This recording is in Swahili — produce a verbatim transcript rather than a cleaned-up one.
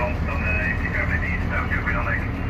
dan uh, heeft hij verder niet. Dank je, goedendag.